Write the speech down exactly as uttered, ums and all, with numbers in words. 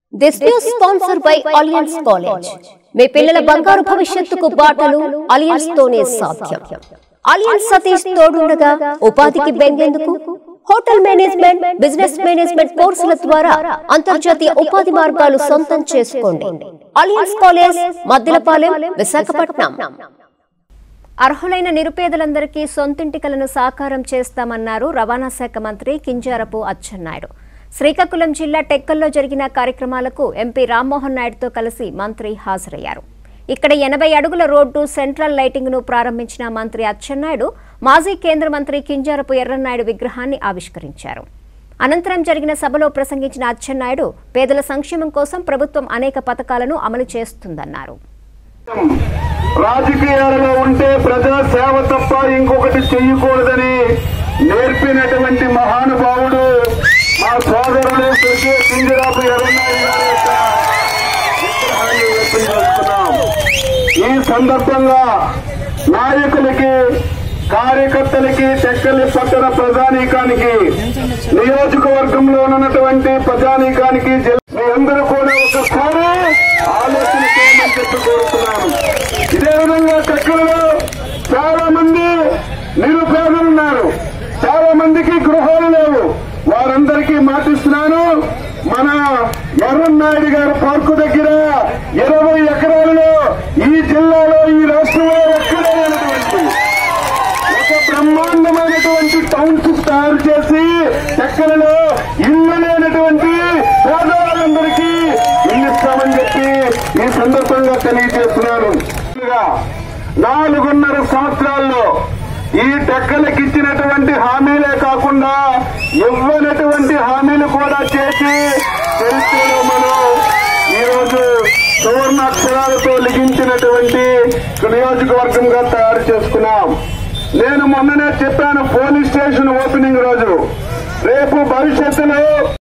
This news sponsored by Alliance College. మీ పిల్లల బంగారు భవిష్యత్తుకు బాటలు అలియన్స్ తోనే సాధ్యం. అలియన్స్ సతీష్ తోడుండగా ఉపాధికి బెంగేందుకు హోటల్ మేనేజ్మెంట్, బిజినెస్ మేనేజ్మెంట్ కోర్సుల ద్వారా అంతర్జాతీయ ఉపాధి మార్గాలు సొంతం చేసుకోండి. అలియన్స్ కాలేజ్, మద్దిలపాలెం, విశాఖపట్నం. అర్హులైన నిరుపేదలందరికీ సొంతింటి కలను సాకారం చేస్తామన్నారు రవాణా శాఖ మంత్రి కింజారపు అచ్చెన్నాయుడు. శ్రీకాకుళం జిల్లా టెక్కల్లో జరిగిన కార్యక్రమాలకు ఎంపీ రామ్మోహన్ నాయుడుతో కలిసి మంత్రి హాజరయ్యారు. ఇక్కడ ఎనభై అడుగుల రోడ్డు, సెంట్రల్ లైటింగ్ ను ప్రారంభించిన మంత్రి అచ్చెన్నాయుడు మాజీ కేంద్ర మంత్రి కింజారపు ఎర్రన్నాయుడు విగ్రహాన్ని ఆవిష్కరించారు. అనంతరం జరిగిన సభలో ప్రసంగించిన అచ్చెన్నాయుడు పేదల సంక్షేమం కోసం ప్రభుత్వం అనేక పథకాలను అమలు చేస్తుందన్నారు. రాజకీయాలలో ఉంటే ప్రజా సేవ తప్ప ఇంకొకటి చేయకూడదని నేర్పినటువంటి మహానుభావుడు మా సోదరుడు కింజరాపు ఎర్రన్నాయుడు గారి యొక్క విగ్రహాన్ని వ్యక్తం చేస్తున్నాం. ఈ సందర్భంగా నాయకులకి, కార్యకర్తలకి, టెక్కలి పట్టణ ప్రజానీకానికి, నియోజకవర్గంలో ఉన్నటువంటి ప్రజానీకానికి మీ అందరూ కూడా ఒకసారి ఆలోచన చేయమని చెప్పి కోరుతున్నాను. ఇదే విధంగా టెక్కలలో చాలా మంది నిరుపేదలున్నారు, చాలా మందికి గృహాలు లేవు. వారందరికీ మాటిస్తున్నాను, మన ఎర్రన్నాయుడు గారి పార్కు దగ్గర ఇరవై ఎకరాలలో ఈ జిల్లాలో, ఈ రాష్ట్రంలో ఎక్కడైనటువంటి ఒక బ్రహ్మాండమైనటువంటి టౌన్షిప్ తయారు చేసి టెక్కలలో ఇల్లు లేనటువంటి పేదవాళ్ళందరికీ ఇల్లు ఇస్తామని చెప్పి ఈ సందర్భంగా తెలియజేస్తున్నాను. నాలుగున్నర సంవత్సరాల్లో ఈ టెక్కలకి ఇచ్చినటువంటి హామీలే కాకుండా ఇవ్వనటువంటి హామీలు కూడా చేసి చరిత్రలో మనం ఈరోజు సువర్ణాక్షరాలతో లిఖించినటువంటి నియోజకవర్గంగా తయారు చేసుకున్నాం. నేను మొన్ననే చెప్పాను, పోలీస్ స్టేషన్ ఓపెనింగ్ రోజు రేపు భవిష్యత్తులో